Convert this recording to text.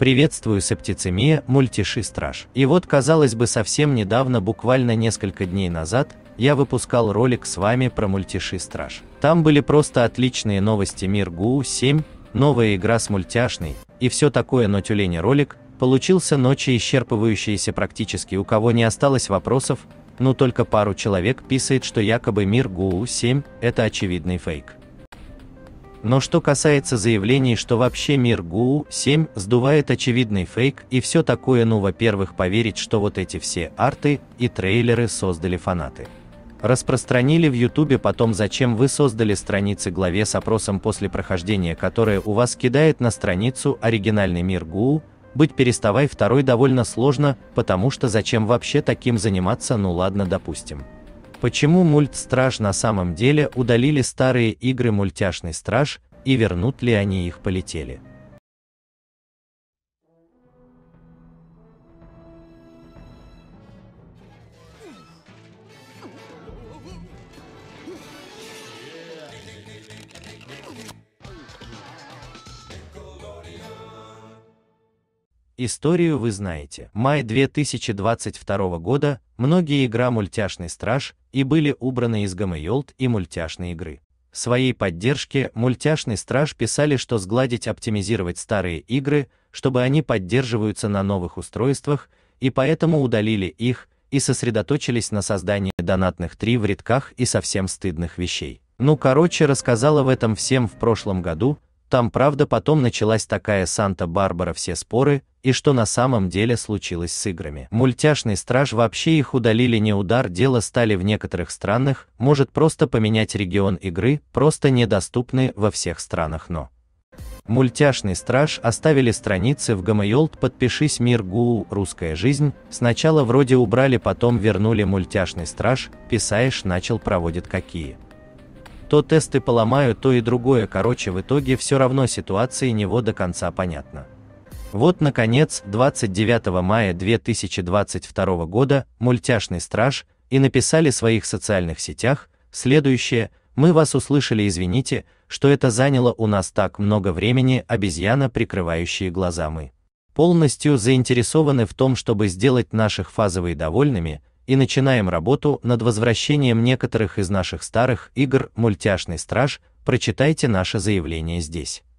Приветствую, Септицемия, Мультиши Страж. И вот, казалось бы, совсем недавно, буквально несколько дней назад, я выпускал ролик с вами про Мультиши Страж. Там были просто отличные новости. Мир ГУ 7, новая игра с мультяшной и все такое, но тюлень ролик получился ночи исчерпывающийся практически. У кого не осталось вопросов, ну только пару человек писает, что якобы мир ГУ 7 это очевидный фейк. Но что касается заявлений, что вообще мир ГУ 7 сдувает очевидный фейк и все такое, ну во-первых, поверить, что вот эти все арты и трейлеры создали фанаты. Распространили в ютубе, потом зачем вы создали страницы главе с опросом после прохождения, которая у вас кидает на страницу оригинальный мир ГУ, быть переставай, второй довольно сложно, потому что зачем вообще таким заниматься, ну ладно, допустим. Почему Мультстраж на самом деле удалили старые игры Мультяшный Страж и вернут ли они их, полетели. Историю вы знаете. Май 2022 года многие игра Мультяшный Страж и были убраны из Гамайолд и мультяшной игры. В своей поддержке Мультяшный Страж писали, что сгладить, оптимизировать старые игры, чтобы они поддерживаются на новых устройствах, и поэтому удалили их и сосредоточились на создании донатных 3 в рядках и совсем стыдных вещей. Ну короче, рассказала в этом всем в прошлом году. Там, правда, потом началась такая Санта-Барбара, все споры, и что на самом деле случилось с играми. Мультяшный Страж вообще их удалили, не удар, дело стали в некоторых странах, может просто поменять регион игры, просто недоступны во всех странах, но Мультяшный Страж оставили страницы в Гамайолд, подпишись, мир ГУ, русская жизнь, сначала вроде убрали, потом вернули. Мультяшный Страж, писаешь, начал проводит какие то тесты поломаю, то и другое, короче, в итоге все равно ситуации него до конца понятно. Вот, наконец, 29 мая 2022 года Мультяшный Страж и написали в своих социальных сетях следующее: мы вас услышали, извините, что это заняло у нас так много времени, обезьяна, прикрывающие глаза, мы полностью заинтересованы в том, чтобы сделать наших фазовые довольными, и начинаем работу над возвращением некоторых из наших старых игр. Мультяшный Страж, прочитайте наше заявление здесь.